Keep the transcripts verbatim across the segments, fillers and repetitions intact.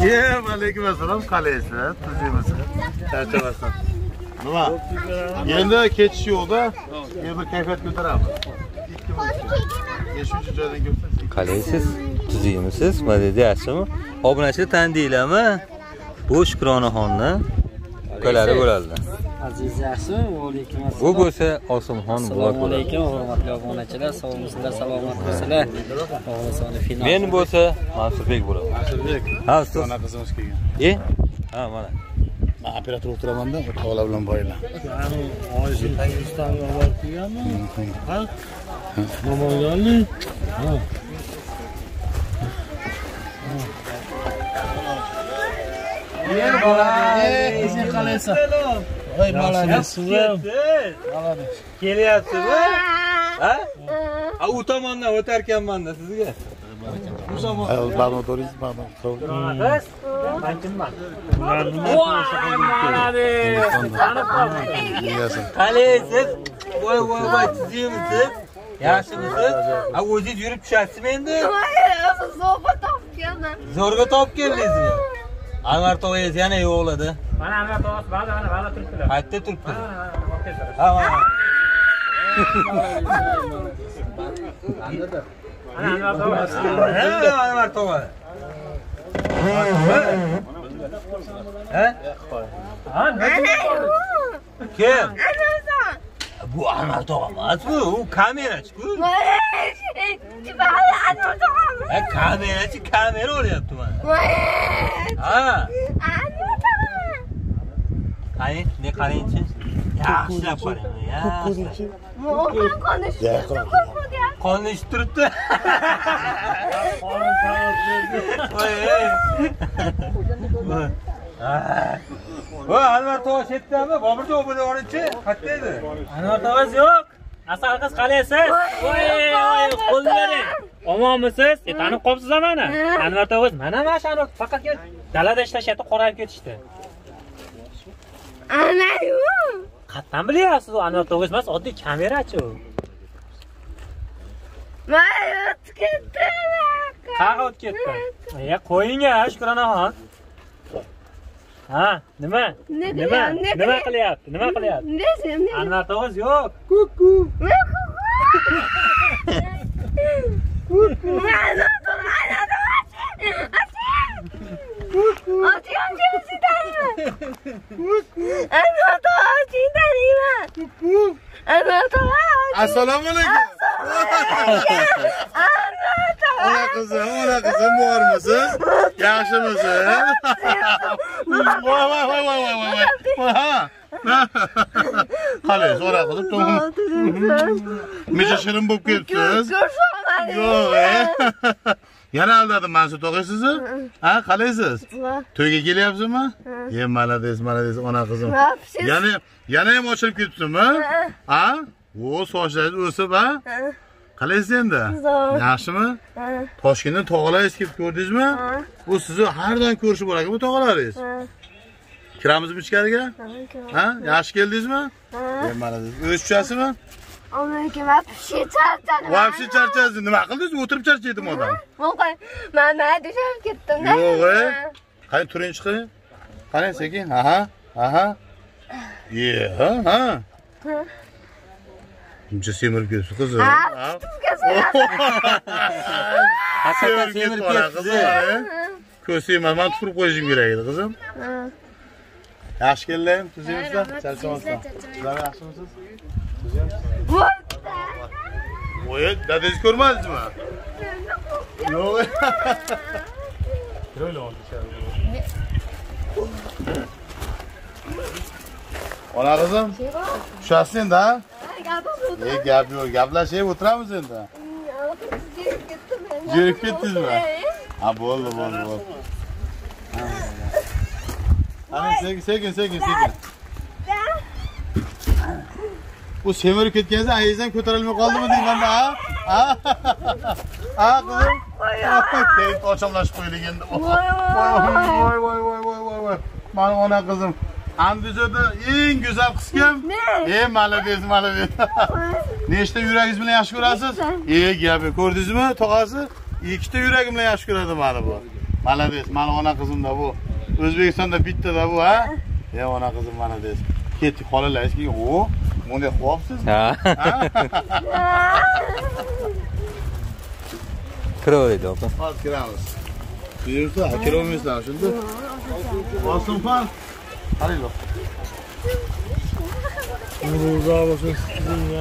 Ye, aleyküm assalom, qalaysiz? Tuzimisiz? Charchamasdan. Nima? Endi ketish yo'qda, men bir kayfiyat ko'taramiz. beshinchi joydan kelsangiz. Qalaysiz? Tuzimisiz? Nima dedi, yaxshimi? Obunachilar tanidinglarmi? Bu Shukronaxonni ukalari bo'ladi. Aziz yaxshimi? Alaykum assalom. Bu bo'lsa Osimxon bular bo'ladi. Alaykum, hurmatli obunachilar, sog'misizlar, salomat bo'lsizlar. Olisoni final. Men bo'lsa Mansurbek bo'ladi. Mansurbek. Ha, ustoz. Ona qizimiz kelgan. E? Ha, mana. Men operator o'tiraman-da, o'taqolar bilan boylar. Ya'ni oyisi tangizdan olib kelganmi? Ha? Momoyolni? Ha. Yer bolani, sen qalaysan? Voy malades. Malades. Kelyapsizmi? Ha? Ha, u tomondan o'tarkanman-da sizga. Bu zamon. Barno to'ringiz, barno. Qiz, men kimman? Malades. Tanib qoldim. Qalaysiz? Voy, voy, voy, tuzimisiz? Yaxshimisiz? Ha, o'zingiz yurib tushasizmi endi? Zo'rg'a topib keldim. Zo'rg'a topib keldingizmi? Anvar tog'angiz yana yo'qladi. Mana Anvar tog'asi ba'zi mana ba'zi turibdilar. Qayerda turibdi? Ha, mana. Ana Anvar tog'asi. Ha, Anvar tog'a. Ha? Ha, nima? Kim? Anvarsan. Bu Anvar tog'a emas bu, u kamerachi-ku. Voy, Anvar tog'ami? Ha, kamerachi, kamera olyapti mana. Voy. Ha. Anvar tog'ami? Qarang, ne qarangchi. Yaxshilab qarang, yaxshi. Mo'min konuşuyor. Konuşib turibdi. Voy. Voy, Anvar tog'a chetdami? Bobur tog'a buni olinchi, qayerda edi? Anvar tog'asi yo'q. Asal qiz qalaysiz? Voy, voy, qo'llaring. Omonmisiz? E, tanib qolibsiz mana. Anvar tog'asi mana mana shuni faqat dalada ishlashyapti, qorayib ketishdi. Ana yo'q. Qatdan bilyapsiz, u Anvar tog'asi emas, oddiy kamerachi u. Voy, o'tib ketdi. Qaqa o'tib ketdi. Ya qo'ying-a, Shukronaxon. Ha, nima? Nima? Nima qilyapti? Nima qilyapti? Nima? Anvar tog'asi yo'q. Kuku. Kuku. Mana mana Atıyam celsizdenime. Anlat o cindenime. Anlat o. Assalomu alaykum. Anlat o. Ona kızım, ona kızım var mısın? Yaxshimisiz? Voy, voy, voy, voy, voy, voy. Ha. Qalaysiz, ona kızım, to'g'ri. Necha shirin bo'lib ketdingiz? Yo'q, e. Yana aldadim Mansur tog'a sizni? Ha, qalaysiz? To'yga kelyapsizmi? Ye, malades, malades, ona qizim. Yana yana ham ochilib ketibsizmi? Ha? O, sochlaringiz o'sib, ha? Qalaysiz endi? Yaxshimi? Toshkentdan tog'alaringiz kelib ko'rdingizmi? Bu sizni har doim ko'rishib bo'lar ekan bu tog'alaringiz. Kiramizmi ichkariga? Ha? Yaxshi keldingizmi? Ye, malades. O'z tushasizmi? Alaykum, вообще charchadim. Вообще charchadingiz. Nima qildingiz? O'tirib charchaydimi odam? Voy, men men tushib ketdim. Yo'q, qani turing chiqing. Qani sekin. Aha, aha. Ye, ha, ha. Buncha semirib ketibsiz qizim. Ha, Haqiqatan semirib ketibsiz. Ko'rsayman, men turib qo'yishim kerak edi, qizim. Yaxshi kelding, tuzingizlar, charchamasdan. Sizlar yaxshimisiz? Voy. Voy, dadangiz ko'rmadingizmi? Yo'q. Qo'yla oldi ichari. Ona qizim. Tushasiz endi, ha? E, gap yo'q, gaplashib o'tiramiz endi. Jerib ketdingizmi? Ha, bo'ldi, bo'ldi, bo'ldi. Ana, sekin, sekin, sekin, sekin. Bu semirib ketganingizda ayingizdan ko'tarilmay qoldimi deymanda, ha? Ha? Ha, qizim? Keyin ochamlashib qo'ydik endi. Voy, voy, voy, voy, voy, voy. Mana ona qizim. Andijonda eng go'zal qiz kim? E, malades, malades. Nechta yuragingiz bilan yaxshi ko'rasiz? E, gapi ko'rdingizmi, tog'asi? Ikkita yuragim bilan yaxshi ko'radi mana bu. Malades, mana ona qizimda bu. O'zbekistonda bittada bu, ha? Ya ona qizim malades. Ketdi xolalar eski, o, bunday qo'yapsiz. Ha. Kiraveradi opa. Hozir kiramiz. Buyursa, kiravermaysan shunda. Olsin fan. Qaraylik. Ro'za bo'lsin sizga.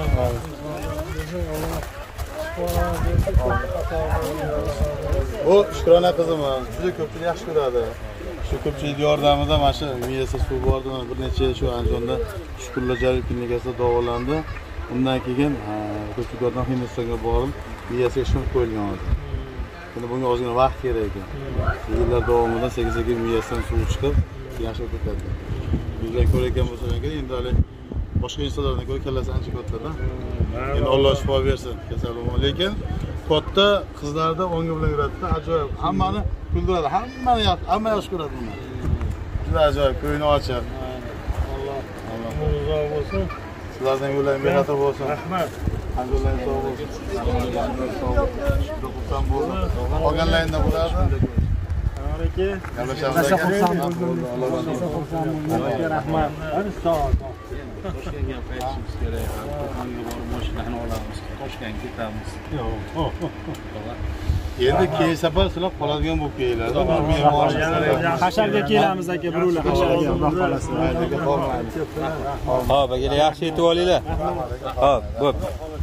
O Shukrona qizim, juda ko'pchilik yaxshi ko'radi. Shu ko'pchilik yordamida mana shu miyasi suv bordi, bir necha shu Andijonda Shukurlar Jalil klinikasida davolandi. Undan keyin ko'pchilik yordam Hindistonga borib, miyasiga shunq qo'yilgan edi. Endi bunga ozgina vaqt kerak ekan. Yillar davomida sekin-sekin miyasidan suv chiqib, yaxshi ketadi. Bizlar ko'rayotgan bo'lsa kerak, endi hali boshqa insonlardan ko'ra kallasi ancha katta-da. Endi Alloh shifo bersin kasalligim. Lekin katta qizlarda o'ngi bilan yuradi-da, ajoyib. Hammani kuldiradi, hammani yaxshi, hamma yaxshi ko'radi buni. Juda ajoyib, ko'ngli ochiq. Alloh ro'za bo'lsin. Sizlardan yo'llar mehnati bo'lsin. Rahmat. Alhamdulillah sog' bo'lsin. Xursand bo'ldim. Qolganlaringda bo'ladi. Baraka. Gaplashamiz aka. Alloh razı olsun. Rahmat. Hadi sog' ol. Toshkentga qaytishimiz kerak. Qo'qonga borib mashinani olamiz. Toshkentga ketamiz. Endi keyin safar sizlar qoladigan bo'lib kelinglar. Hasharga kelamiz aka, birovlar hasharga Alloh xolasi. Hop, akalar yaxshi yetib olinglar. Hop, bo'p.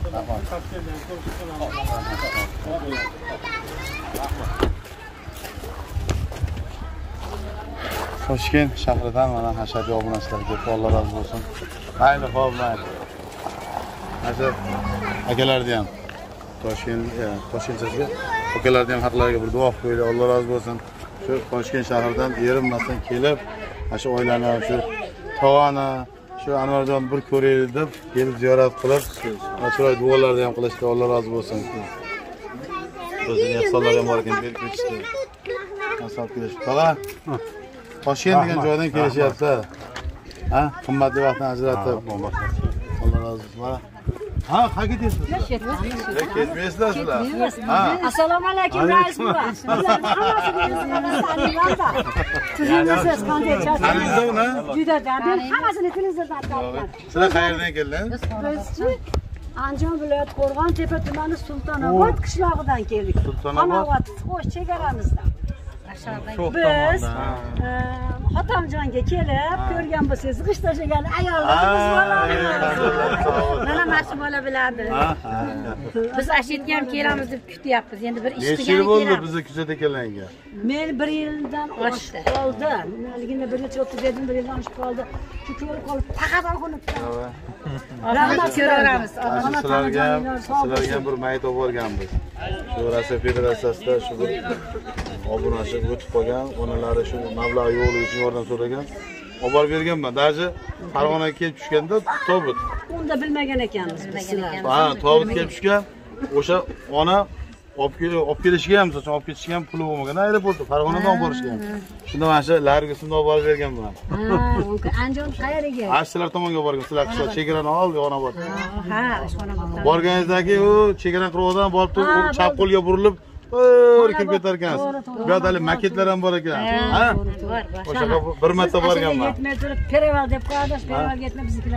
Toshkent shahridan mana hasharga obunachilarga Alloh razı bo'lsin. Mayli, xo'p, mayli. Hozir akalarni ham Toshkent, Toshkentga akalarni ham haqlariga bir duo qo'yinglar. Alloh razı bo'lsin. Shu Toshkent shahridan erinmasdan kelib, shu oilani ham shu tog'ani, shu Anvarjon bir ko'raylik deb kelib ziyorat qilib, chiroyli duolarni ham qilishdi. Alloh razı bo'lsin. Bizning insonlar ham bor ekan, berib ketishdi. Asal kelish. Tog'a, Toshkent degan joydan kelishyapti. Ha, qimmatli vaqtni ajratib. Alloh razı bo'lsin. Ha, qayerga ketyapsiz? Ketmaysizlar sizlar. Ha. Assalomu alaykum rais buva. Turingizsiz qanday Taningizda uni? Juda men hammasini televizordan topdim. Sizlar qayerdan keldilar? Bizchi Andijon viloyati Qo'rg'on-Tepa tumani Sultonobod qishlog'idan keldik. Sultonobod. Xo'sh, chegaramizdan. Biz Xotamjonga kelib ko'rgan bo'lsangiz, g'ish tashlagan ayollarimiz bo'lamiz. Mana mashina bola biladi. Biz ashitga ham kelamiz deb kutyapmiz. Endi bir ish Necha yil bo'ldi bizni kuzatib kelganiga? Men bir yildan oshdi. Qoldi. Nimaligini bir necha o'ttiz yedim, bir yildan oshib qoldi. Shu ko'rib qolib faqat o'xunibdi. Rahmat ko'raveramiz. Sizlarga sizlarga bir mayt olib borganmiz. Shu Rossiya Federatsiyasida shu bir obunachi o'tib qolgan, onalari shu mablag' yo'li uchun yordam so'ragan. Olib borib berganman. Daji Farg'onaga kelib tushganda tobut. Unda bilmagan ekanmiz biz sizlar. Ha, tobut kelib tushgan. O'sha ona olib kelib olib kelishga ham, masalan, olib ketishga ham puli bo'lmagan. Aeroportda Farg'onadan olib borishgan. Shunda mana shu largisini olib borib berganman. Ha, Andijon qayeriga? Ashlar tomonga borgan. Sizlar qishloq chegarani ol, yo'g'ona bor. Ha, Ashxonoboddan. Borganingizdagi u chegara qirg'oqdan borib turib, chap qo'lga burilib, o'rib kirib ketar ekansiz. Bu yerda hali maketlar ham bor ekan. Ha? O'sha bir marta borganman. Yetmay turib, Pereval deb qo'yadi, Pereval yetmay biznikilar.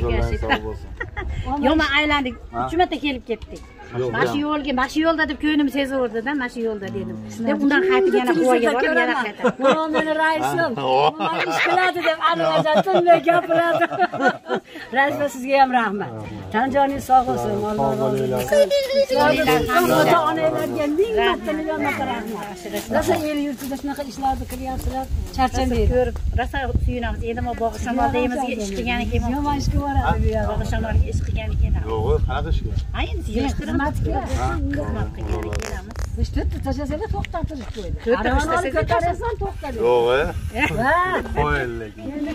Yo'q, men aylandik. uch marta kelib ketdik. Mana shu yo'lga, mana shu yo'lda deb ko'nglim sezaverdi-da, mana shu yo'lda dedim. Deb undan qaytib yana quvaga borib yana qaytdim. Mana meni raisim. Mana ish qiladi deb Anvarjon tinmay gapiradi. Rais sizga ham rahmat. Tanjoningiz sog' bo'lsin. Alloh razı bo'lsin. Ota-onalarga ming marta million marta rahmat. Rosa el yurtida shunaqa ishlarni qilyapsizlar. Charchamaydi. Ko'rib, rosa suyunamiz. Endi mo bog'i shamoldayimizga ish qilgan ekan. Yomon ishga boradi bu yoqda. Bog'i shamolga ish qilgan ekan. Yo'q, qanaqa ishga? Ha, endi xizmatga. Xizmat qilgan ekanmiz. Biz to'rtta tashlasalar to'xtatib qo'ydi. To'rtta tashlasalar ko'tarasan to'xtadi. Yo'q, e? Ha. Qo'yildik.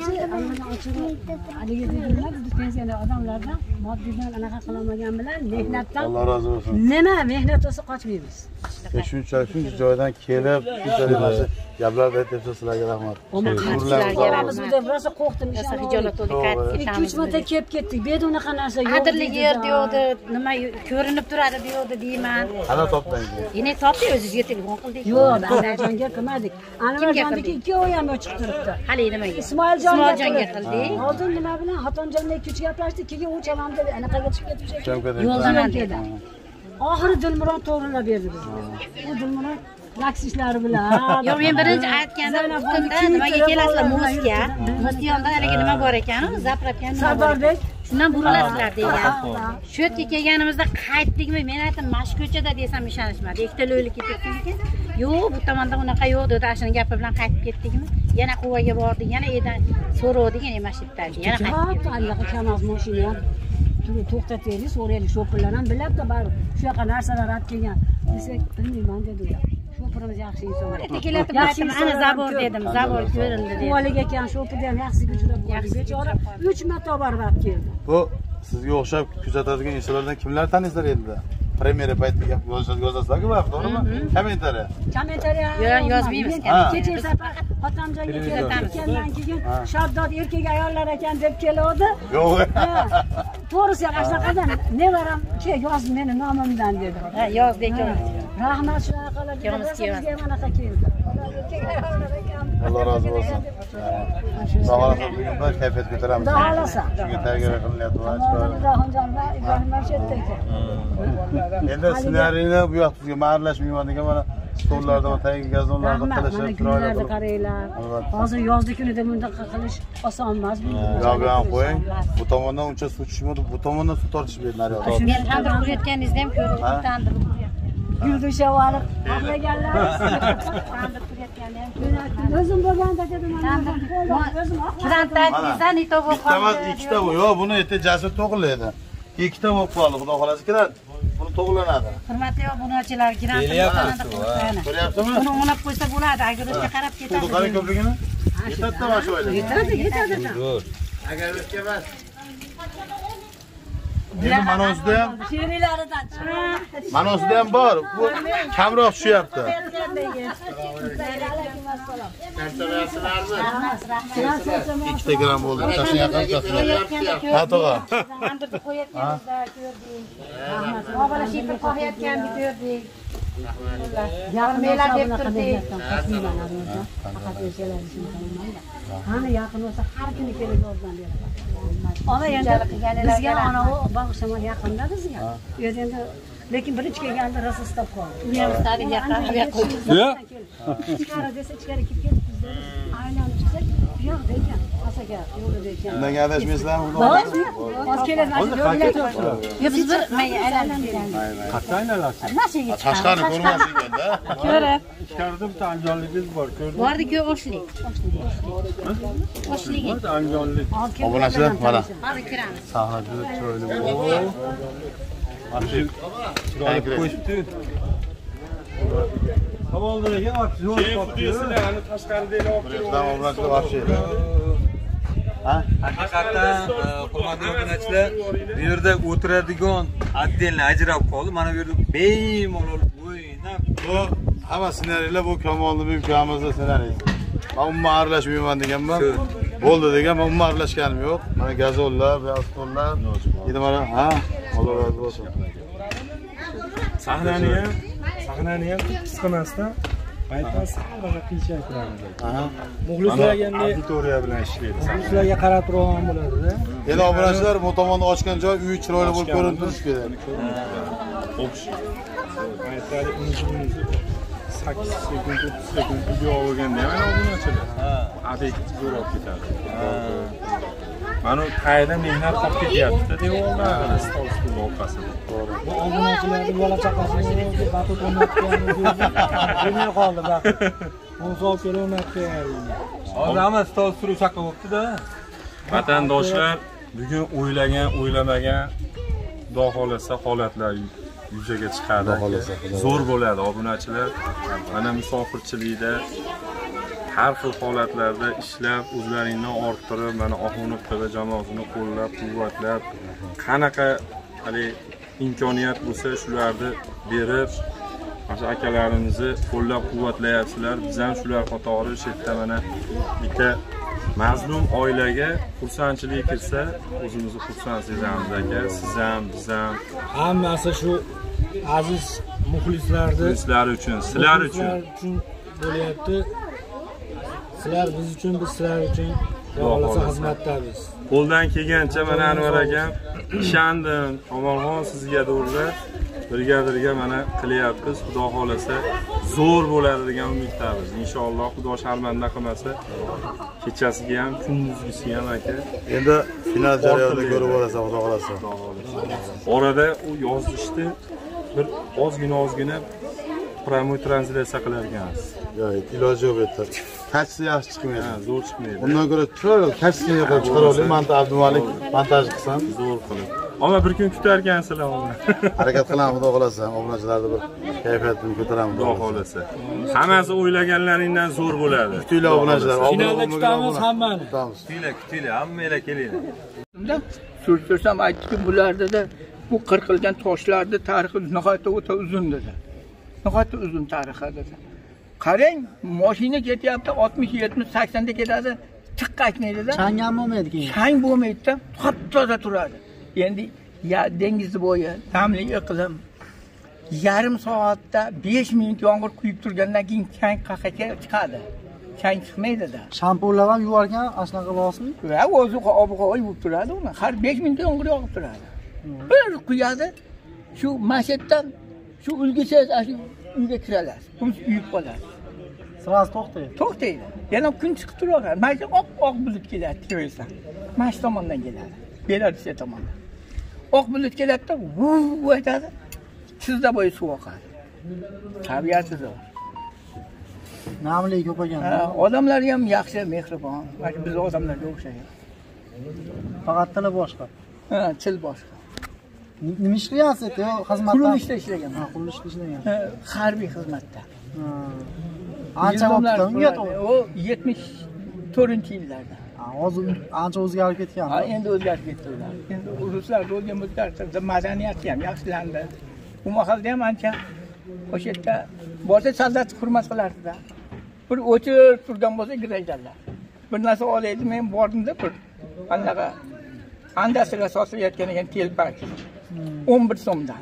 Haligi dedilar, biz pensioner odamlardan moddiydan anaqa qilmagan bilan mehnatdan Alloh razı olsun. nima mehnat bo'lsa qochmaymiz. Shunchalik shuncha joydan kelib, shunchalik Gaplarni aytibsiz, sizlarga rahmat. Sizlarga rahmat. Biz rosa qo'rqdim Rosa hijolat bo'ldik, qaytib ikki uch marta kelib ketdik. Bu yerda unaqa narsa yo'q. Adirlik yer deydi, nima ko'rinib turadi deydi deyman. Qana topding. Yine topdi, o'zingizga telefon qildik. Yo'q, Anvarjonga qilmadik. Anvarjonniki ikkovi ham yo'q chiqib turibdi. Hali nimaga? Ismoiljonga qildik. Oldin nima bilan Xotinjonda ikki uch gaplashdik, keyin u chalamda anaqaga chiqib ketib yo'ldan dedi. Oxiri Dilmurod to'g'rilab berdi bizni. U Dilmurod laksishlari bilan. Yo'q, men birinchi aytganda kunda nimaga kelasizlar Mosga? Mosiyonda haligi nima bor ekan, zapravka Sardorbek shundan burilasizlar degan. Shu yerga kelganimizda qaytdikmi? Men aytdim, "Mash ko'chada" desam ishonishmadi. Ikkita lo'li ketgan ekan. Yo'q, bu tomonda unaqa yo'q dedi. Ashuni gapi bilan qaytib ketdikmi? Yana quvaga bordik, yana edan so'rovdik, yana mashitlardi. Yana qaytib ketdik. Allaha kamaz mashina ham to'xtataylik, so'raylik, sho'pirlar ham biladi, bari shu yoqqa narsalar olib kelgan. Desak, bilmayman dedi ular. Sho'pirimiz yaxshi inson. Kelatib aytdim, ana zabor dedim, zabor ko'rildi dedim. Quvalig ekan, sho'pirda ham yaxshi uchrab qoldi. Bechora uch marta barvaqt keldi. Bu sizga o'xshab kuzatadigan insonlardan kimlar taniysizlar endi? Premyera paytida gap yozasizlar-ku, to'g'rimi? Kommentariya. Kommentariya yozmaymiz. Kecha safar Xotinjonga kelgandan keyin Shaddod erkak ayollar ekan deb keladi. Yo'q. To'g'risi qanaqadan nevaram ke yoz meni nomimdan dedi. Ha, yoz ekan. Rahmat shunaqalar bizga manaqa keldi. Alloh rozi bo'lsin. Sog'liq bugun bir kayfiyat ko'taramiz. Xudo xolasa. Shunga tayyorgarlik qilinyapti. Rahimjon va Ibrohim Marshedda ekan. Endi ssenariyni bu yoq bizga ma'rlashmayman degan mana stollarda va tagi gazonlarda qilishib chiroyli qaranglar. Hozir yozda kunida bundaqa qilish oson emas. Yo'q, yo'q, qo'ying. Bu tomondan uncha suv tushmadi, bu tomondan suv tortishib berdi naryoqda. Men tandirib urayotganingizni ham ko'rib tandirib. Yuldusha olib xohlaganlar. Tandirib urayotganini ham ko'rdim. O'zim bo'lganda dedim, o'zim Kurantda aytdingsan, ito bo'lib qoldi. Ikkita, ikkita bu. Yo'q, buni erta jasur to'g'rilaydi. Ikkita bo'lib qoldi, xudo xolasi kiradi. Buni to'g'rilanadi. Hurmatli obunachilar, kurantda ko'ryapsizmi? buni o'nab qo'ysa bo'ladi, agrosga qarab ketadi. Bu qanday ko'prigini? Yetadi mana shu oyda. Yetadi, yetadi. Agar o'tga emas. Endi mana o'zida ham, Sherilaridan. mana o'zida ham bor. Bu kamroq tushyapti. ikkita gram bo'ldi. Tashin yaqin tashin. Ha, to'g'ri. Tandirib qo'yayotganimizda ko'rdik. Rahmat. Bola shipir qo'yayotganini ko'rdik. Yarmelar deb turdik. Faqat o'shalar uchun qilinmaydi. Qani yaqin bo'lsa har kuni kelib yordam beraman. Ona endi bizga ana u bag'ishamon yaqinda bizga. U yerda endi lekin birinchi kelganda rosa stop qoldi. Universitetga yaqin qo'ydi. Ichkari desa ichkari kirib ketdik bizda. Aylanib chiqsak, bu yoqda ekan. Asaga yo'lida ekan. Bundan adashmaysizlarmi? Hozir keladi. Yo biz bir mayga aylanamiz. Qatda aylanasiz? Mashaga Tashqari ko'rmasinganda. Ko'rib. Ichkarida bitta andijonligingiz bor, ko'rdingizmi? Bordi-ku, Oshlik. Oshlik. Bor andijonlik. Obunachilar, mana. Hozir kiramiz. Sahna juda chiroyli bo'ldi. Chiroyli qo'shibdi. Tomondan ekan, aksiyon topdi. Ani tashqarida olib Bizdan obunachilar вообще. Ha? Haqiqatan hurmatli obunachilar, bu yerda o'tiradigan отдельно ajrab qoldi. Mana bu yerda bemalol o'ynab, Bu hamma ssenariylar bu Kamolning ukamizning ssenariysi. Men umuman aralashmayman deganman. Bo'ldi degan, men umuman aralashganim yo'q. Mana gazollar, stollar. Endi mana, ha, Alloh rozi bo'lsin. Sahnani ham, sahnani ham qisqamasdan aytmas sal qiyinchilik qilamiz. Aha. Muxlislarga auditoriya bilan ishlaydi. Muxlislarga qarab turgan bo'ladi-da. Endi obunachilar bu tomonda ochgan joy uy chiroyli bo'lib ko'rinib turishi kerak. Aytaylik, sakkiz sekund, o'ttiz sekund video olganda ham mana obunachilar. Ha, obyekt zo'r olib ketadi. Mana qayda mehnat qolib ketyapti devorlar, stol stul orqasida. Bu obunachilarning bola chaqasini batut o'ynatganini bilmay qoldi batut. O'zol kelib o'ynatgan. hozir hamma stol suruv chaqa bo'libdi-da. Vatandoshlar bugun o'ylagan, o'ylamagan xudo xolasa holatlar yuzaga chiqadi. Zo'r bo'ladi obunachilar. Mana musofirchilikda har xil holatlarda ishlab, o'zlaringni orttirib, mana Oxunov T V jamoasini qo'llab-quvvatlab, qanaqa hali imkoniyat bo'lsa shularni berib, Mana akalarimizni qo'llab-quvvatlayapsizlar. Biz ham shular qatori shu yerda mana bitta mazlum oilaga xursandchilik kirsa, o'zimizni xursand sezamiz aka. Siz ham, biz ham hammasi shu aziz muxlislarni sizlar uchun, sizlar uchun bo'lyapti. Sizlar biz uchun, biz sizlar uchun Xudo xizmatdamiz. Qo'ldan kelgancha mana Anvar akam ishondim. Omonxon sizga do'rlar birga-birga mana qilyapmiz. Xudo xolasa zo'r bo'ladi degan umiddamiz. Inshaalloh Xudo sharmanda qilmasa, kechasiga ham, kunduzgisiga ham aka. Endi final jarayonida ko'rib olasan, Xudo xolasa. Orada u yozishni bir ozgina ozgina promoy translyatsiya qilar ekansiz. Yo'q, iloji yo'q bu yerda. Kachisi yaxshi chiqmaydi. Ha, zo'r chiqmaydi. Undan ko'ra chiroyli kachisiga yoqib chiqara olay. Manta Abdumalik montaj qilsam zo'r qilib. Ammo bir kun kutar ekansizlar uni. Harakat qilamiz, Xudo xolasa. Obunachilarni bir kayfiyatini ko'taramiz, Xudo xolasa. Hammasi o'ylaganlaringdan zo'r bo'ladi. Kutinglar obunachilar. Finalda kutamiz hammani. Kutamiz. Kutinglar, kutinglar, hammanglar kelinglar. Unda surtursam aytdiki, bularda da bu qirqilgan toshlarni tarixi nihoyatda o'ta uzun dedi. Nihoyatda uzun tarixi dedi. Qarang, mashina ketyapti, oltmish, yetmish, sakson da ketadi, tiq qaytmaydi-da. Chang ham bo'lmaydi keyin. Chang bo'lmaydi-da, top-toza turadi. Endi ya dengiz bo'yi, namli iqlim yarim soatda besh minut yomg'ir quyib turgandan keyin chang qaqaga chiqadi. Chang chiqmaydi-da. Shampunlab ham yuvargan, ashunaqa bo'lsin. Va o'zi ob-havo yuvib turadi uni. Har besh minut yomg'ir yog'ib turadi. Bir quyadi, shu masjiddan shu ulgisi shu uyga kiradilar. Bunisi uyib qoladi. Siraz to'xtaydi. To'xtaydi. Yana kun chiqib turaveradi. Mana oq oq bulut keladi, kiraversa. Mana shu tomondan keladi. Belarus tomondan. Oq bulut keladi-da, vuv aytadi. Sizda bo'yi suv oqadi. Tabiati zo'r. Namli ko'paygan. Odamlari ham yaxshi, mehribon. Mana biz odamlarga o'xshaydi. Faqat tili boshqa. Ha, til boshqa. Nima ish qilyapsiz? Yo, xizmatda. Qurilishda ishlagan. Ha, qurilishda ishlagan. Harbiy xizmatda. Ancha vaqtdan unga to'g'ri. O yetmish to'rtinchi yillarda. Hozir ancha o'zgarib ketgan. Ha, endi o'zgarib ketdi ular. Endi ruslar bo'lgan muddatda madaniyati ham yaxshilandi. Bu mahalda ham ancha o'sha yerda bo'lsa soldat hurmat qilardi-da. Bir o'chib turgan bo'lsa giraydilar. Bir narsa olaydi, men bordimda bir anaqa andasiga sotilayotgan ekan telpak. o'n bir so'mdan.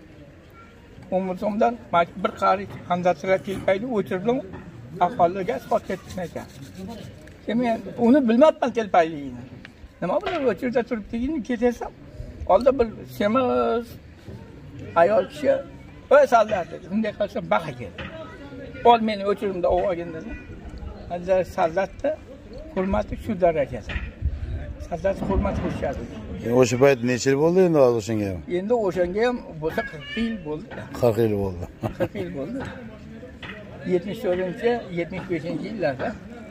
o'n bir so'mdan bir qari andasiga telpakni o'chirdim, aholiga sotib ekan. Men uni bilmabman telpakligini. Nima bilan o'chirda turibligini ketasam, oldi bir semiz ayol kishi, "Voy soldat" dedi. Bunday qilsa baqa keldi. Ol meni o'chirimda olgin dedi. Hozir soldatni hurmati shu darajada. Soldat hurmat qilishadi. O'sha payt necha yil bo'ldi endi hozir o'shanga ham? Endi o'shanga ham bo'lsa qirq yil bo'ldi. qirq yil bo'ldi. qirq yil bo'ldi. yetmish to'rtinchi, yetmish beshinchi yillarda.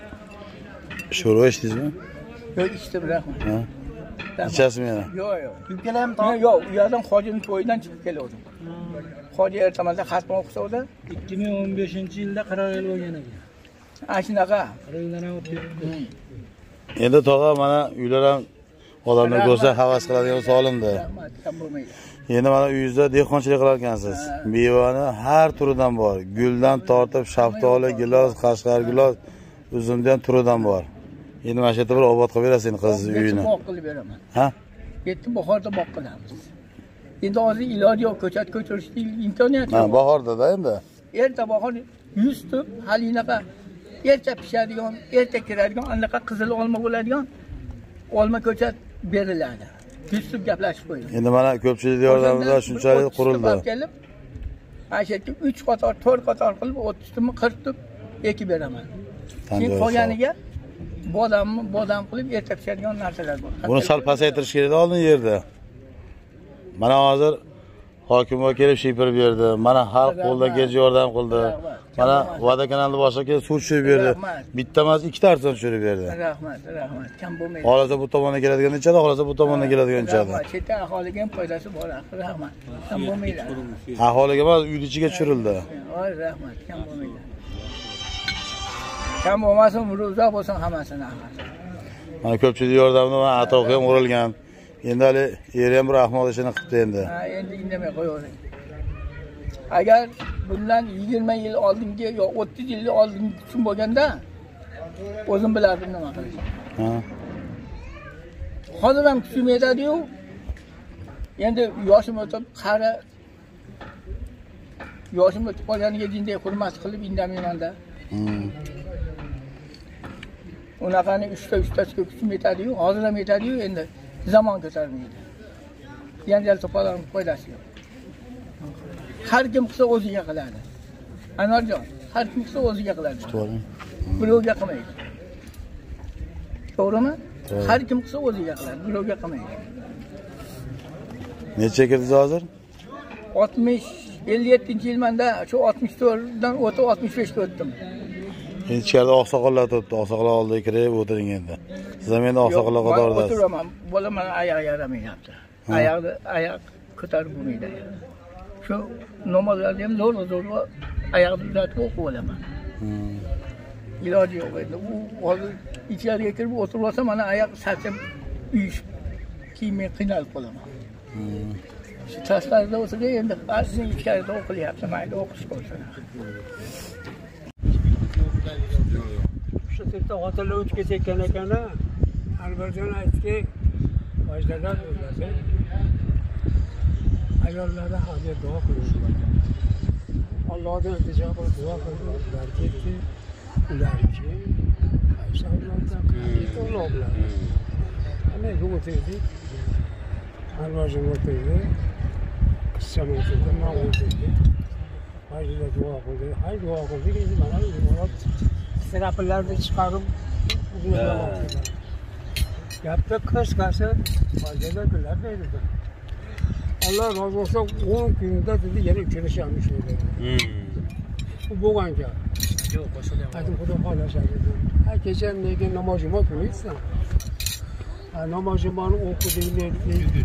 Sho'rva ichdingizmi? Yo'q, ichdim, rahmat. Ha. Ichasizmi yana? Yo'q, yo'q. Yib kelaymi Men yo'q, u yerdan hojining to'yidan chiqib keldim. Hoji ertamanda xatma o'qisovdi. ikki ming o'n beshinchi yilda qirq yil bo'lgan ekan. Ana shunaqa. qirq yildan o'tib ketdi. Endi tog'a mana uylar ham odamlar ko'rsa havas qiladigan solindi. Endi mana uyingizda dehqonchilik qilar ekansiz. Mevani har turidan bor. Guldan tortib shaftoli, gilos, qashqar gilos, uzumdan turidan bor. Endi mana shu yerda bir obod qilib berasiz qiz uyini. Boq qilib beraman. Ha? Yetti bahorda boq qilamiz. Endi hozir iloji yo'q, ko'chat ko'chirishning imkoniyati Ha, yo'q. bahorda-da endi. Erta bahor yuz tub halinaqa erta pishadigan, erta kiradigan, anaqa qizil olma bo'ladigan olma ko'chat beriladi. yuz tub gaplashib qo'ydik. Endi mana ko'pchilik yordamida shunchalik qurildi. Kelib, ana shu yerga uch qator, to'rt qator qilib o'ttiz tubni qirq tub ekib beraman. Keyin qolganiga bodamni bodam qilib erta pishadigan narsalar bor. Buni sal pasaytirish kerak oldin yerda. Mana hozir hokimga kelib shipirib berdi. Mana xalq qo'ldan kelib yordam qildi. Mana Vada kanalni boshqa kelib suv tushirib berdi. Bitta emas, ikkita arzon tushirib berdi. Rahmat, rahmat. Kam bo'lmaydi. Xohlasa bu tomonga keladigan ichadi, xohlasa bu tomonga keladigan ichadi. Chetda aholiga ham foydasi bor. Rahmat. Kam bo'lmaydi. Aholiga emas, uyning ichiga tushirildi. Voy, rahmat. Kam bo'lmaydi. Kam bo'lmasin, ro'za bo'lsin hammasini. Mana ko'pchilik yordamida mana atrofga ham urilgan. Endi hali eri ham bir ahmoq ishini qilibdi endi. Ha, endi indamay qo'yavering. Agar bundan yigirma yil oldingi yo o'ttiz yil oldingi kun bo'lganda o'zim bilardim nima qilishni. Ha. Hozir ham kuchim yetadi-yu. Endi yoshim o'tib, qari yoshim o'tib qolganiga jinday hurmat qilib indamayman-da. Hmm. Unaqani uchta uchtasiga kuchim yetadi-yu, hozir ham yetadi-yu, endi zamon ko'tarmaydi. Janjal to'polonib foydasi yo'q. Har kim qilsa o'ziga qiladi. Anvarjon, har kim qilsa o'ziga qiladi. To'g'ri. Birovga qilmaydi. To'g'rimi? Har kim qilsa o'ziga qiladi, birovga qilmaydi. Necha kirdingiz hozir? oltmish ellik yettinchi yilmanda shu oltmish to'rtdan o'tib oltmish beshga o'tdim. Endi ichkarida oqsoqollar turibdi, oqsoqollar oldiga kirib o'tiring endi. Siz ham endi oqsoqollar qatoridasiz. O'tiraman, bolam mana oyoq yaramayapti. Oyoqni oyoq ko'tarib bo'lmaydi. Shu namozlarni ham zo'r zo'r oyoqni uzatib o'qib olaman. Iloji yo'q endi. U hozir ichkariga kirib o'tirib olsa, mana oyoq sachib uyushib kiymay qiynalib qolaman. Shu tashqarida o'tirgan endi asli ichkarida o'qilyapti, mayli o'qish bo'lsin. Shu yerda xotinlar o'tib ketayotgan ekan-a, Albarjon aytdiki, vajdalar o'zlari ayollarga hozir duo qilishgan. Allohdan iltijo qilib duo qildi, ular ketdi, ularki Allohdan qanday to'lov bilan. Ana o'tirdi. Albarjon o'tirdi. Qissam o'tirdi, men o'tirdi. Vajda duo qildi. Hay duo qildi, endi mana imorat seraplarni chiqarib uzatmoqda. Gapda qisqasi vajda kunlar deydi. Allah razı olsun on günde dedi yeni uchrashamiz dedi. Bu bo'lgan gap. Yo'q, boshqa. Aytdim xudo xolasa dedi. Ha kecha nega namozimni o'qiysan? Ha namozimni o'qidim dedi.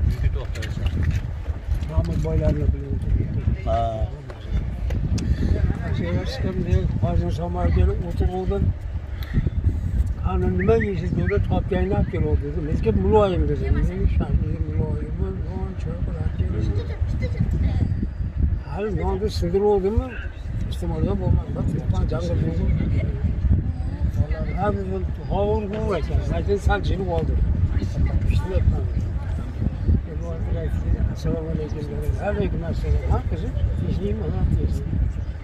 Namaz boylarni bilan. Ha. Aşağıya hozir samarga o'tirdim. Ana nima yeysiz dedi, topganlar keldi dedi. Menga muloyim dedi. Men shahar muloyim, non cho'qlar keldi. Hal nonni sindirib oldimmi? İstemolga bo'lmadi. Yapan jangda bo'ldi. Vallahi ham hovur hovur ekan. Lekin sal jinib oldi. Ishlayapman. Assalomu alaykum. Alaykum assalom. Ha qizim, ishlaymi? Ha, ishlaymi.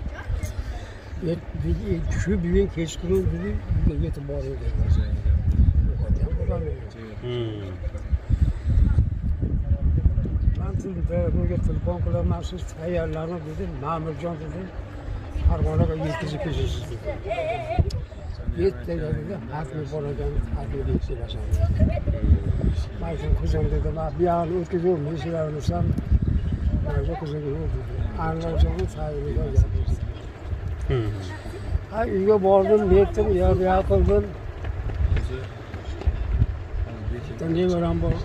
Shu bugun kechqurun dedi, uyga yetib bordi. Ben telefonga telefon qilaman, siz tayyorlarmi dedi, Ma'murjon dedi, Farg'onaga yetkazib kelasiz dedi. Yetdi dedi, xatni boladan xatni yetkazib. Maysa qizim dedi, men bu yerni o'tkazib, meshalarnisam, maysa qizim dedi. Anglashni tayyorlagan gapirdi. Ha uyga bordim, yetdim, yer qildim. Ne varam bu?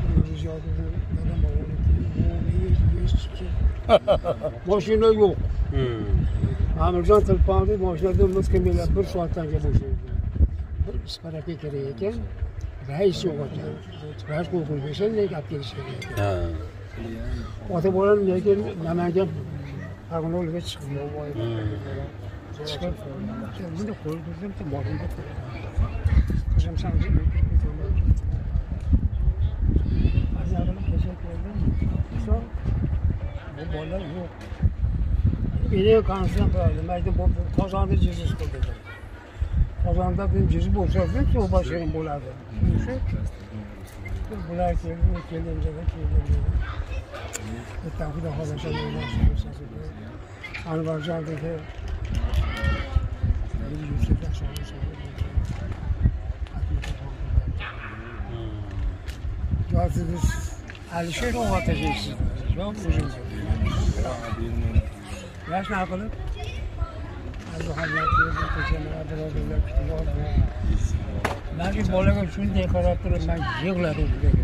Mashina yo'q. Ma'murjon telefonni mashinada mutkamilab bir soatdan keyin bo'shaydi. Bir isparaka kerak ekan, rais yo'q ekan. Rais qo'yib bo'lsa, nega olib kelish kerak? Ha. Ota bolam lekin Namangan Farg'onaga chiqib bo'lmaydi. Chiqib, buni qo'yib berdim, morimga. Qizim sanjib bu bolalar yo'q. Meni konsertdan qildim. Aytdim, bu Qozonda jiz qildi. Qozonda bir jiz bo'lsa, shu boshim bo'ladi. O'sha bular keldi, keldi, keldi. Bitta xudo xolasa bo'lsa. Albarjon dedi. Yozsiz Alisher o'g'atajsiz. Yo'q, o'zingiz. Yash nima qilib? Hozir hayotda kechanalar bilan kutib oldim. Menga bolaga shunday qarab turib, men yig'ladim dedim.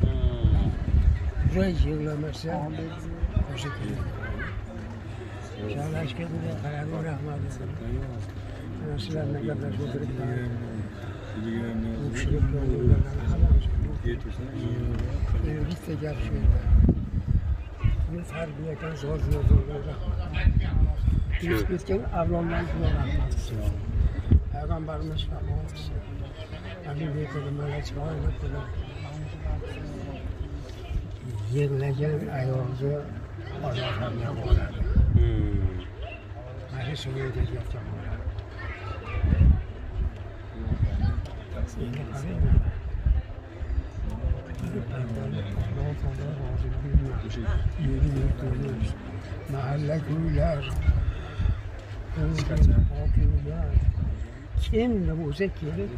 Joy yig'lamasa, o'sha kerak. Shalashga bunday qarab rahmat. Sizlarga gaplashib o'tiribman. Bu kishiga bitta gap shu. Buni tarbiyadan zo'r zo'r zo'r rahmat. Biz ketgan avloddan zo'r rahmat. Payg'ambarimiz farmoyish. Ali bekada mana chiroyli qilib yig'lagan ayolga Alloh ham yo'qoladi. Mana shunday deyapman. Endi qarayman. Mahalle kuylar, kim ne bo'lsa kelib,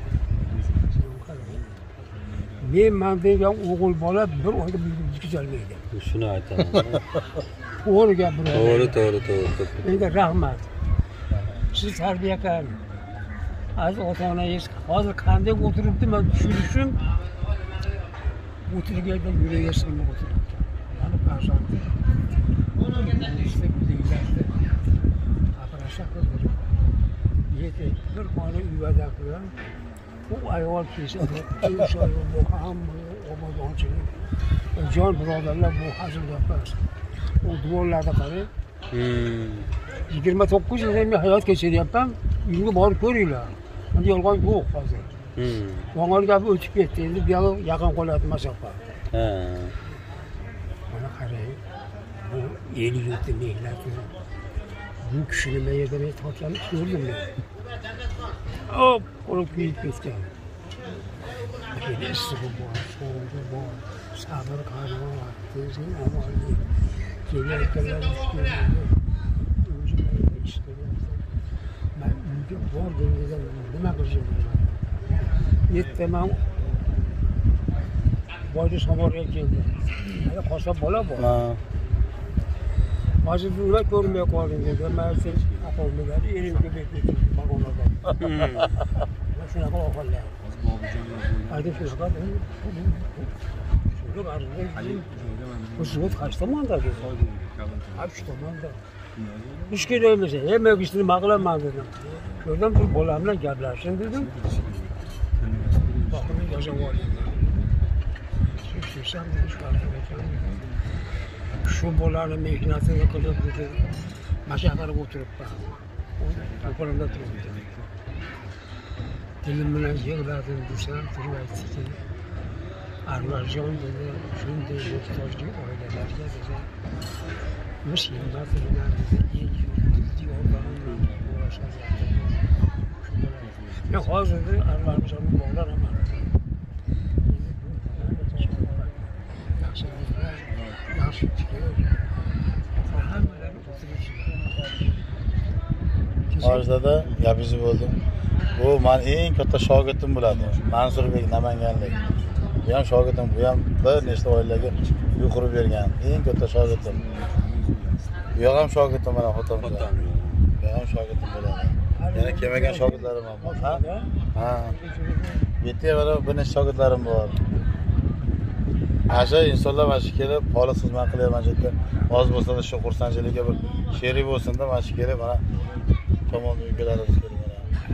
men man degan o'g'il bola bir oyda yutqizolmaydi. Shuni aytaman. To'g'ri gapiradi. To'g'ri, to'g'ri, to'g'ri. Menga rahmat. Siz tarbiya qiling. Aziz ota-onangiz hozir qanday o'tiribdi, men tushunishim o'tirganda yuragiga sig'may o'tiribdi. Mana farzandi. Yeti bir xona uyada qilgan. Bu ayol kelsa, inshaalloh bu hamma obodonchilik. Jon birodarlar bu hazil gaplar. O duolarda qarang. yigirma to'qqiz yil men hayot kechiryapman. Uyga borib ko'ringlar. Endi yolg'on yo'q hozir. Yolg'on gapi o'tib ketdi. Endi bu yoqqa yaqin qolyapti masofa. Ha. Mana qarang. Bu el yurtni mehnati. Bu kishini men yerda men topganni ko'rdim men. Hop, qo'lib kuyib ketgan. Endi issig'i bor, sovuqi bor, sabr qanoat, tezlik, omonlik. Kelayotganlar ben uyga borganimda nima qilishim bilmadim. Ertaman boyda samovarga keldi. Mana qassob bola bor. Hozir ular ko'rmay qoldim dedi. Men sen aqolmagan erimga bekitdim vagonlarda. Shunaqa oqollar. Aytib shunaqa. Şurada var. Bu soğuk kaç zamanda geçiyor? Abi şu zamanda. Üç kere öyleyse. Hemen güçlü mağlama dedim. Gördüm bir bolamla gelirsin dedim. Bakın yazı var. Şu sen de şu arkadaşlar. Şu bolanın mehnatını kılıp dedi. Maşakarı oturup bak. O kolumda durup dedi. Dilimle yığladım dursam durmaydı ki. Arvajon dedi, shunday muhtojli oilalarga dedi, musibat bilan dedi, yordam berishadi. Men hozir Arvajonni bog'lanaman. Yaxshi, yaxshi fikr. Hammalar o'tirishadi. Orzada gapingiz bo'ldi. Bu men eng katta shogirdim bo'ladi. Mansurbek Namanganlik. Bu ham shogirdim, bu ham bir nechta oilaga uy qurib bergan. Eng katta shogirdim. Bu ham shogirdim mana xotin. Bu ham shogirdim bo'ladi. Yana kelmagan shogirdlarim ham bor. Ha? Ha. Bu yerda mana bir nechta shogirdlarim bor. Asha insonlar mana shu kelib, xolis xizmat qilyapman yerda. Oz bo'lsa da shu xursandchilikka bir sherik bo'lsin-da, mana shu kelib mana tomonda uygalarimiz kelib mana.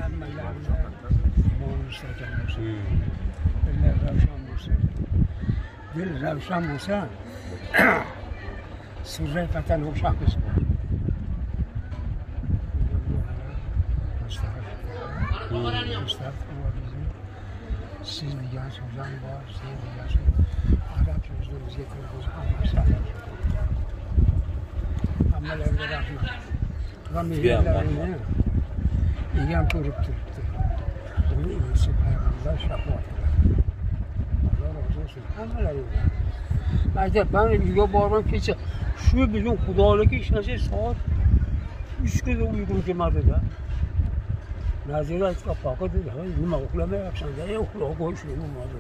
Dil ravshan bo'lsa, sirri vatan o'xshaqmiz. Siz degan so'zam bor, sen degan so'z. Arab so'zini bizga kirgizib hammasi. Hammalarga rahmat. Va mehnatlarini egam ko'rib turibdi. Uni iysi payg'ambar shafoat qiladi. Alloh rozi bo'lsin hammalaringga. Aytyapman, uyga borgan kecha shu bizning xudolikka ishonsangiz soat uchga uyqum kelmadi-da. Nazira aytib qo'ydi dedi, nima uxlamayapsan-da? Ey uxlab qo'y shuni bo'lmadi.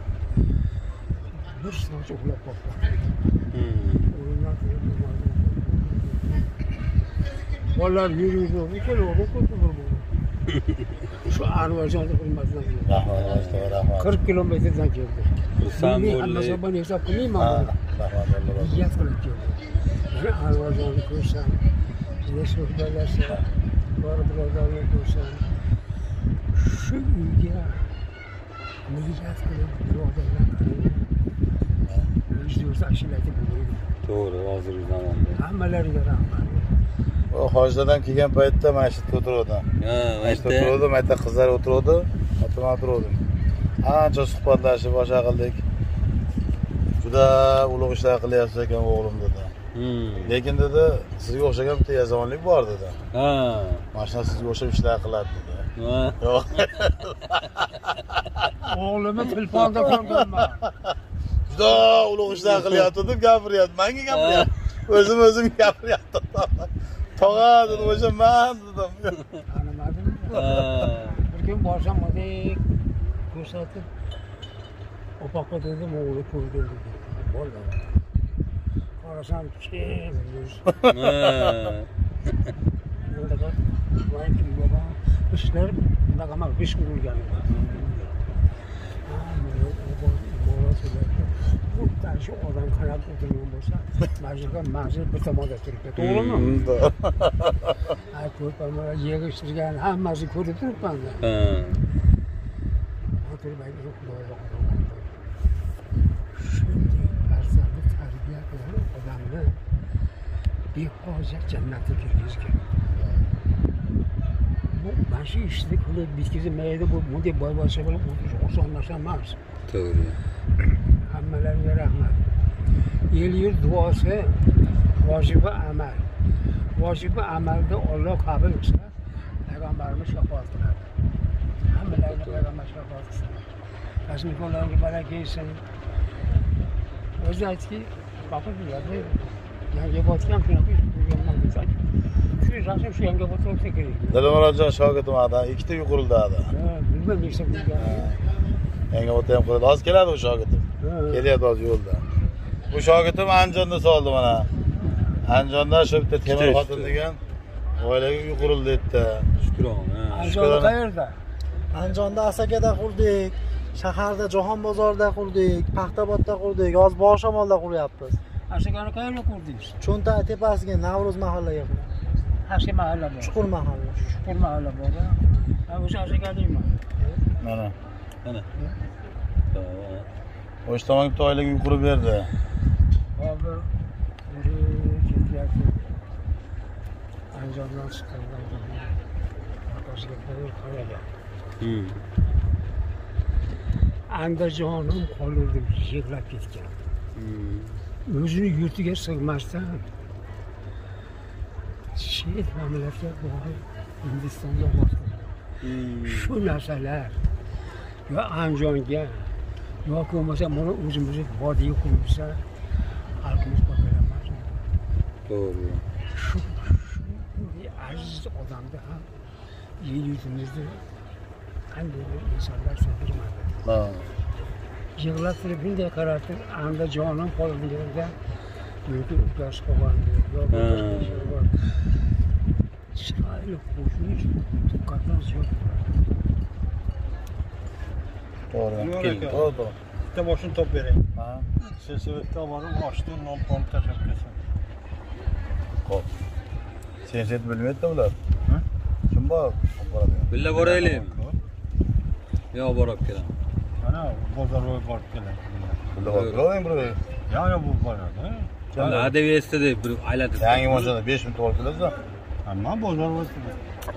Bir soat uxlab qoldim. Bolalar yürüyüş oldu, kele oldu, kurtulur bu. Şu Arvajon'da hürmetinden geldi. Rahmat, rahmat. kırk kilometreden geldi. Sambolli. Ama sabah hesap kılayım ama. Rahmat. Yiyat kılıp geldi. Yani Arvajon'da koysam, ne sohbetlerse, var buralarla koysam, şu ülkeye niyat kılıp, buralarla kılıp, yüzde yüz aşileti buluydu. To'g'ri, hozirgi zamonda. Hammalariga rahmat. O hojlardan kelgan paytda mana shu yerda o'tirdim. Ha, mana shu yerda o'tirdim, mana yerda qizlar o'tirdi, men o'tirdim. Ancha suhbatlashib boshqa qildik. Juda ulug' ishlar qilyapsiz ekan o'g'lim dedi. Lekin dedi, sizga o'xshagan bitta yazonlik bor dedi. Ha. Mashina sizga o'xshab ishlar qiladi dedi. Ha. Yo'q. O'g'limni telefonda ko'rganman. Juda ulug' ishlar qilyapti deb gapiryapti. Menga gapiryapti. O'zim o'zim gapiryapti. Tog'a dedi, o'sha men dedim. Tanimadim. Bir kun borsam o'dek ko'rsatib opaqa dedim, o'g'li ko'rdim dedi. Bo'ldi. Qarasam kim yuz. Bunaqa voy baba, ishlar bunaqa emas, ish qurilgan. Bu tarixi odam qarab o'tirgan bo'lsa, majlisga majlis bir tomonda turibdi, to'g'rimi? Ay, ko'rpaman, yig'ishtirgan hammasi ko'rib turibman-da. Ha. O'tirmaydi, xudoga qoldi. Shunday farzandni tarbiya qilib odamni behojat jannatga kirgizgan. Bu mana shu ishni qilib bitkazmaydi, bu bunday boyboshcha bo'lib o'tirish oson narsa emas. To'g'ri. Hammalariga rahmat. El yurt duosi vojibi amal. Vojibi amalda Alloh qabul qilsa, payg'ambarimiz shafoat qiladi. Hammalariga payg'ambar shafoat qilsin. Rasmikonlarga baraka yetsin. O'zi aytdiki, faqat bularni yangi botgan shunaqa ish qilganman desam, shu rasm shu yangi botgan kerak. Dilmurodjon shogirdim ada, ikkita uy qurildi ada. Ha, bilmem nechta bo'lgan. Yangi botda ham qurildi. Hozir keladi u shogirdim. Kelyapti hozir yo'lda. Bu shogirdim Andijonda soldi mana. Andijonda shu bitta Temur xotin degan oilaga uy qurildi dedi. Shukron. Andijonda qayerda? Andijonda Asakada qurdik, shaharda Jahon bozorida qurdik, Paxtabodda qurdik, hozir Bog'shamolda quryapmiz. Asakani qayerga qurdingiz? Cho'nta tepasiga Navruz mahallaga qurdik. Qaysi mahalla bor? Chuqur mahalla. Chuqur mahalla bor. Ha, o'sha Asakadaymi? Mana. Mana. O'sha tomonga bitta oilaga uy qurib berdi. Hozir biri ketyapti. Andijondan chiqqandan keyin orqasiga qo'yib qaragan. Hmm. Andijonim qolurdim, yig'lab ketgan. O'zini yurtiga sig'masdan chet mamlakatga borib Hindistonga bordi. Shu narsalar yo Andijonga yoki bo'lmasa mana o'zimizni vodiy quribsa xalqimiz ko'payamiz. To'g'ri. Shu aziz odamda ham yer yuzimizda qanday bir insonlar so'rayapti. Ha. Yig'lab turib bunday qaratib, Andijonim qolganida yoki ukasi qolgandi yoki chiroyli qo'shnish diqqatimiz yo'q. To'g'ri. To'g'ri. Bitta boshini top bering. Ha. Sesivitga borib, oshni non-pon tashlab kelsin. Xo'p. Sen set bilmaydi ular. Ha? Kim bor? Billa boraylik. Yo, borib kelaman. Mana bozorga borib keladi. Billa borib keling buraya. Yana bu boradi. Kimlar adeviyesda deb bir aylatib. Yangi mashina besh ming to'g'ri keladi. Hamma bozor o'tdi.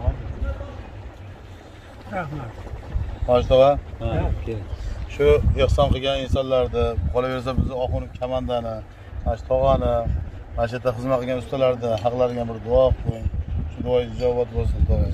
Rahmat. Hoji Ha, keling. Shu ehson qilgan insonlarni, qolaversa bizni Oxunov komandani, mana shu tog'ani, mana shu yerda xizmat qilgan ustalarni haqlariga bir duo qiling. Shu duoy ijobat bo'lsin, tog'a.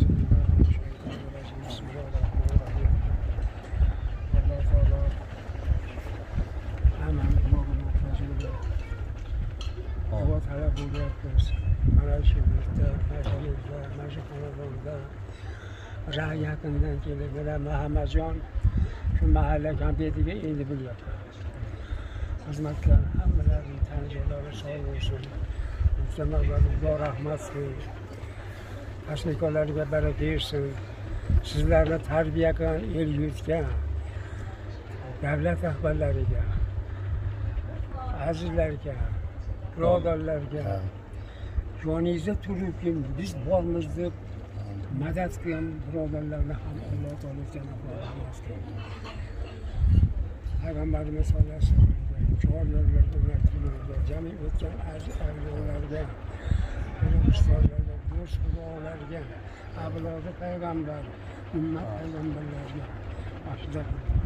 Duo talab bo'lyapmiz. Mana shu yerda, mana shu yerda, mana shu xonadonda ra yaqindan kelib, mana Muhammadjon shu mahalla kompetiga endi bo'lyapmiz. Xizmatlar hammalarining tanijo'lari sog' bo'lsin. Muhtaramlarga rahmat qilsin. Tashviqotlarga baraka bersin. Sizlarni tarbiya qilgan el yurtga, davlat rahbarlariga, azizlarga, birodarlarga joningizda turib biz bormiz deb madad qilgan birodarlarni ham Alloh taolo janob rahmat qilsin. Peygamberimiz sallallahu aleyhi ve sellem'e, çoğallarlarına ümmetlilerine, cami ötken aziz evlilerine, benim ustalarına, dost kurularına, abilarda peygamber, ümmet peygamberlerine, başta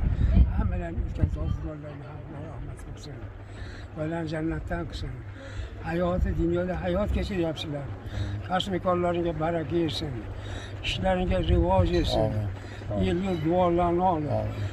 hemen ülken tozlarlarına Allah rahmet kılsın. Böyle cennetten kılsın. Hayatı, dünyada hayat geçiriyorlar. Kasmikollarına bereket etsin. İşlerine rivaj etsin. Yıl dualarını alın.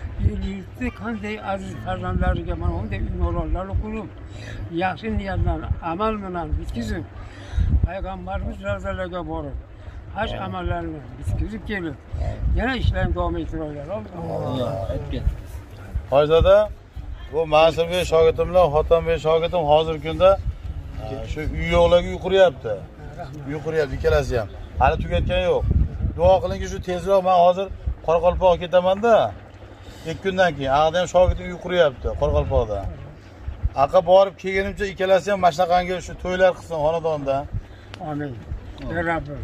Yıl kanday aziz farzandlarga mana unday ünollarni qurib, yaxshi niyatlarni amal bilan bitkizib, Payg'ambarimiz ravzalarga borib, haj amallarini bitkizib kelib, yana ishlarni davom ettiringlar. Alloh aytgan. Hozirda bu Ma'sumbek shogirdim bilan Xotanbek shogirdim hozirgi kunda shu uy yo'qlarga uy quryapti. Uy quryapti ikkalasi ham. Hali tugatgani yo'q. Duo qiling shu tezroq men hozir Qoraqalpoqqa ketaman-da. ikki kundan keyin aqda ham shogirdim uy quryapti Qoraqalpoqda. Aqa borib kelganimcha ikkalasi ham mana shunaqangi shu to'ylar qilsin xonadonda. Amin. Ey Rabbim.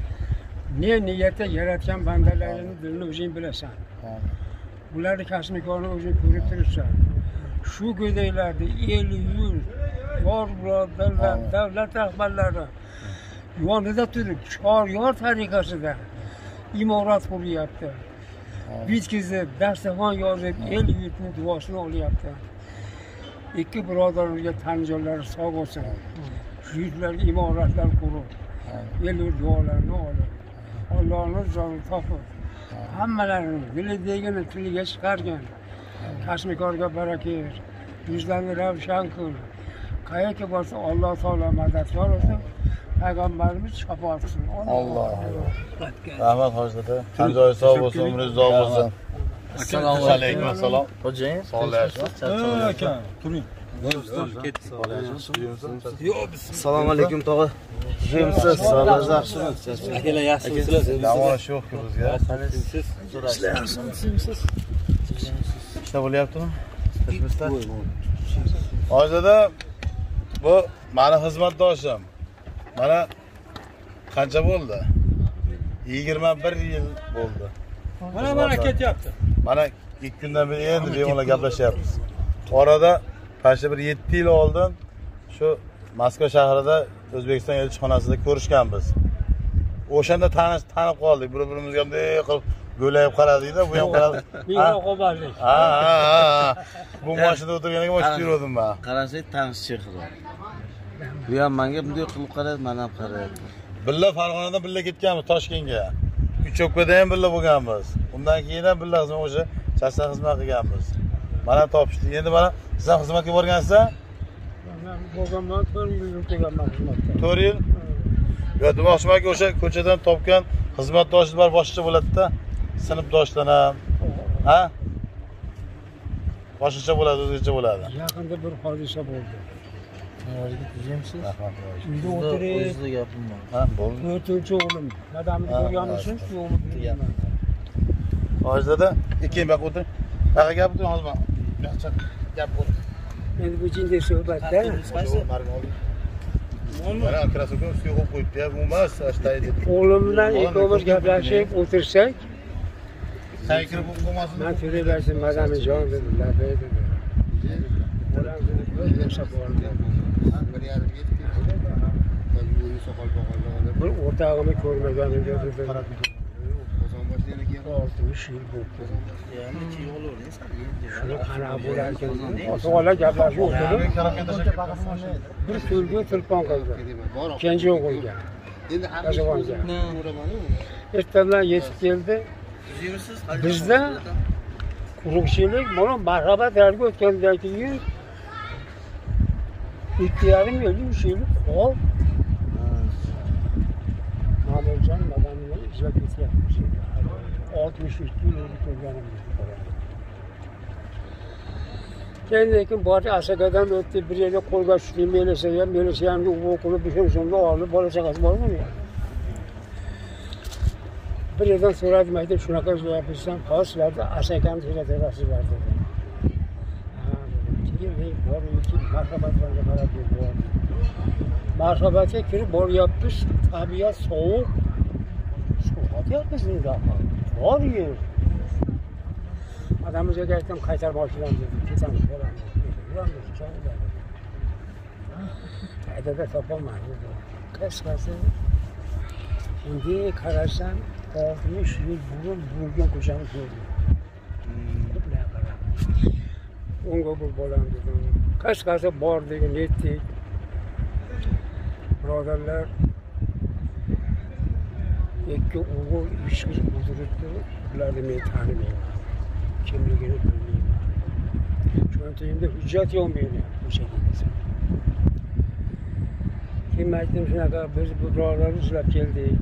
Ne niyatda yaratgan bandalaringni dilini o'zing bilasan. Bularni kasbini o'zing ko'rib turibsan. Shu go'daylarni el yurt, yor birodarlar, davlat rahbarlari yonida turib, chor-yor tariqasida imorat quryapti. Bitkizib, dasturxon yozib, el yurtni duosini olyapti. Ikki birodarlarga tan joylari sog' bo'lsin. Shu yurtlarga imoratlar qurib, el yurt duolarini olib, Allohning jonini topib, hammalarini dilidagini tiliga chiqargan. Kasmikorga barakat, yuzlarini ravshan qil. Qayerga borsa Alloh taolo madadkor bo'lsin. Payg'ambarimiz shafoat qilsin. Alloh. Rahmat hojida. Tan joyi sog' bo'lsin, umringiz uzoq bo'lsin. Assalomu alaykum. Assalom. Xo'jayin. Sog'lashib. Aka, turing. Assalomu alaykum tog'a. Yaxshimisiz? Sog'ligingiz yaxshimi? Akalar yaxshimisizlar? Davosh yo'q bizga. Ishlar yaxshimisiz? Ishlar bo'lyaptimi? Tashvishda. Hozirda bu meni xizmatdoshim. Mana qancha bo'ldi? yigirma bir yil bo'ldi. Mana mana ketyapti. Mana ikki kundan beri endi bemalol gaplashyapmiz. Orada qancha bir yetti yil oldin shu Moskva shahrida O'zbekiston elchixonasida ko'rishganmiz. O'shanda tanish tanib qoldik. Bir-birimizga bunday qilib go'layib qaradik-da, bu ham qaradi. Mehmonxo'rlik. Ha, ha, ha. Bu mashinada o'tirganiga boshqa yurdim men. Qarasak tanish chehra. Bu ham menga bunday qilib qaradi, men ham qarayapman. Billa Farg'onadan billa ketganmiz Toshkentga. Uchokpada ham billa bo'lganmiz. Undan keyin ham billa xizmat o'sha chasta xizmat qilganmiz. Mana topishdi. Endi mana siz ham xizmatga borgansiz-a? Men bo'lganman to'rt yil o'tganman xizmatda. to'rt yil? Yo, demoqchimanki, o'sha ko'chadan topgan xizmatdoshlar boshqa bo'ladi-da. Sinfdoshlar ham. Ha? Boshqacha bo'ladi, o'zgacha bo'ladi. Yaqinda bir hodisa bo'ldi. Nariga tuzamsiz? Uyda o'tirib, o'zida gapim bor. Ha, bo'ldi. to'rtinchi o'g'lim. Dadamni ko'rganmisiz? Shu o'g'lim deyaman. Hozirda ikki baq o'tir. Baqa gap o'tir hozir. Yaxshi gap bo'l. Endi bu jinday suhbatda Mana akrasukun suv qo'yib qo'yibdi, bu emas, ashtaydi. o'g'lim bilan ikkovimiz gaplashib o'tirsak, saykirib bo'lmasin. men so'rayversin, madamijon dedilar, dedi. Bolam dedi, ko'z yo'sa bordi. Bir o'rtog'imni ko'rmaganimga dedi. oltmish yil bo'ldi. Shuni qanaqa bo'larkan? Ota-ola gaplashib o'tirib, bir to'lga telefon qildi. Kenja o'g'ilga. Qazig'onga. Ertadan yetib keldi. Bizda quruqchilik, mana marhamat yarga o'tgandan keyin ikki yarim yil, uch yil qol. Ma'murjon madamni izlab ketyapmiz. oltmish ikki yil o'tganimiz. Keyin bor Asakadan o'tdi, bir yerga qo'lga tushdi, melisa ham, melisa ham o'g'il qilib bishirishimni olib, bola chaqasi bormi? Bir yerdan so'radim, aytdim, shunaqa qilyapsan, hozirlarda Asakani tuzataverasizlar dedi. Ha, keyin men bor ekan, marhamatlarga qarab bor. Marhamatga kirib boryapmiz, tabiat sovuq. Sovuq yapmiz bunda. Bor yer. Adamımıza aytdim, qaytarib olishlar dedi. Ketamiz, boramiz. Yuramiz, joyi dedi. Haydada topolmaydi. Qisqasi, bunday qarasam, oltmish yil burun bo'lgan ko'chani ko'rdim. Bunday qarab. Unga bu bolam dedim. Qisqasi bordik, netdik. Birodarlar, ikki o'g'il, uch qiz o'tiribdi. Ularni men tanimayman. Kimligini bilmayman. Cho'ntagimda hujjat yo'q meni o'sha yerda. Kim aytdim shunaqa biz bu birodarlarni izlab keldik.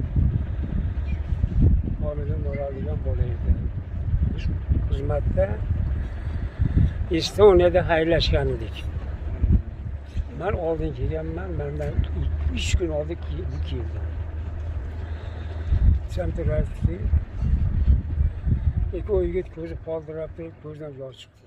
Holidan boradigan bola edi. Xizmatda Estoniyada haylashgan edik. Men oldin kelganman, mendan uch kun oldin bu keldi. Samtiraytdi. İki o yigit ko'zi poldirab turib, ko'zidan yosh chiqdi.